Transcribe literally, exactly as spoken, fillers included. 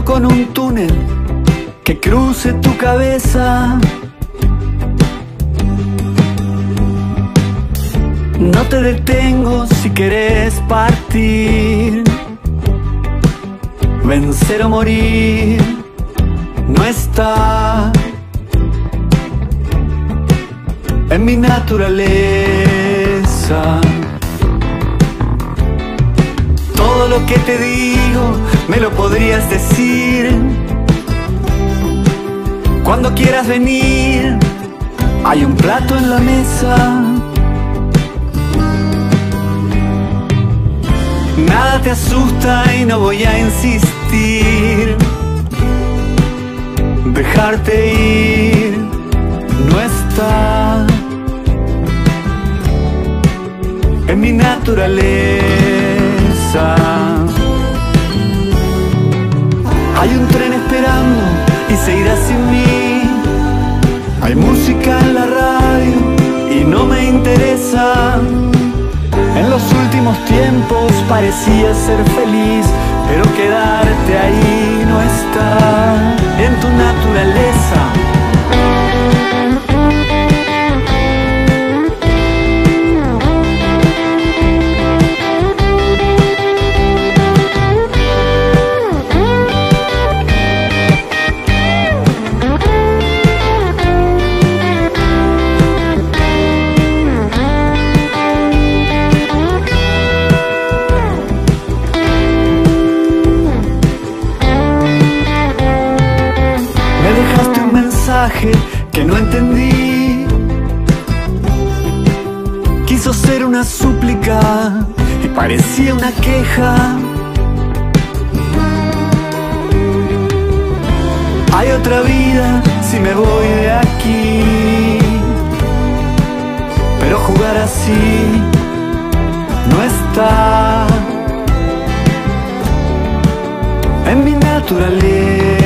Sueño con un túnel que cruce tu cabeza. No te detengo si querés partir. Vencer o morir no está en mi naturaleza. Todo lo que te digo me lo podrías decir. Cuando quieras venir, hay un plato en la mesa. Nada te asusta y no voy a insistir. Dejarte ir no está en mi naturaleza. Hay un tren esperando y se irá sin mí. Hay música en la radio y no me interesa. En los últimos tiempos parecías ser feliz, pero quedarte ahí no está en tu naturaleza. Que no entendí. Quiso ser una súplica y parecía una queja. Hay otra vida si me voy de aquí, pero jugar así no está en mi naturaleza.